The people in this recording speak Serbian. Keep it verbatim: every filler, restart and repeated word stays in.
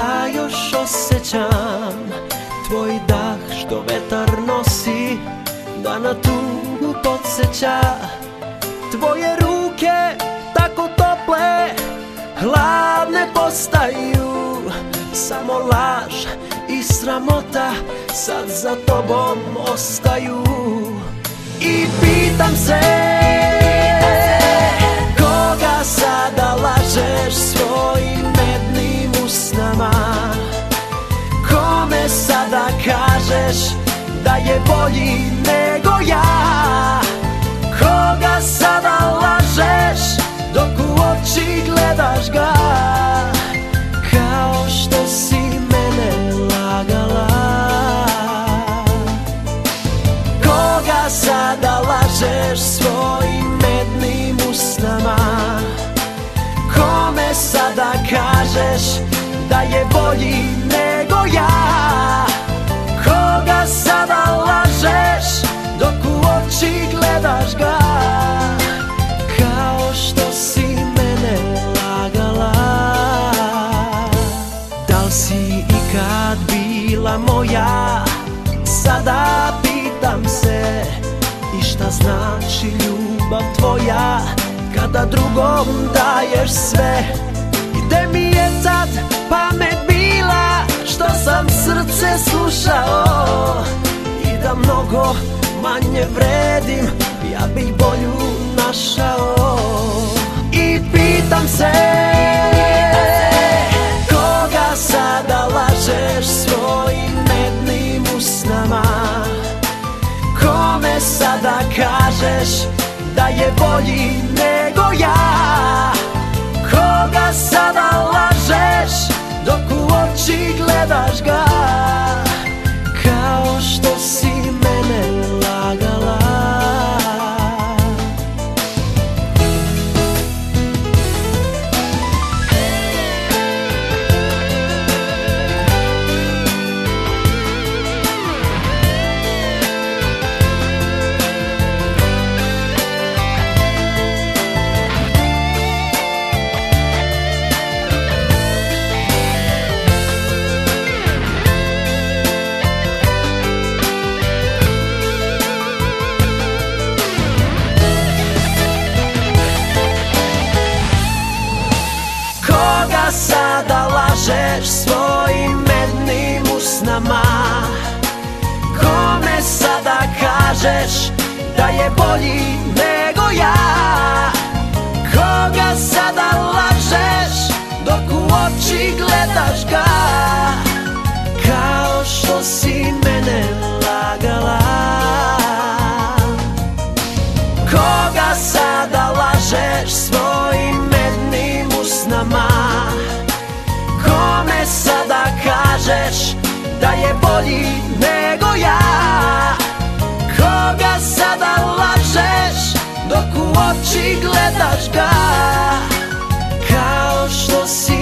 Ja još osjećam tvoj dah što vetar nosi, da na tugu podsjeća. Tvoje ruke tako tople, hladne postaju. Samo laž i sramota sad za tobom ostaju. I pitam se, koga sada lažeš svojim mednim usnama? Kome sada kažeš da je bolji nego ja? Koga sada lažeš dok u oči gledaš ga, kao što si mene lagala? Koga sada lažeš svojim mednim usnama? Kome sada kažeš da je bolji nego ja? Koga sada lažeš dok u oči gledaš ga, kao što si mene lagala? Da li si ikad bila moja? Sada pitam se, i šta znači ljubav tvoja kada drugom daješ sve? I gde mi je tad pamet bila što sam srce slušao? I da mnogo manje vredim, ja bih bolju našao. I pitam se, koga sada lažeš svojim mednim usnama? Kome sada kažeš da je bolji nego ja? Koga sada lažeš dok u oči gledaš ga, kao što si mene lagala? Sada lažeš svojim mednim usnama? Kome sada kažeš da je bolji nego ja? Koga sada lažeš dok u oči gledaš ga, kao što si mene lagala? Koga sada lažeš svojim mednim usnama? Kome sada kažeš da je bolji nego ja? Koga sada lažeš dok u oči gledaš ga, kao što si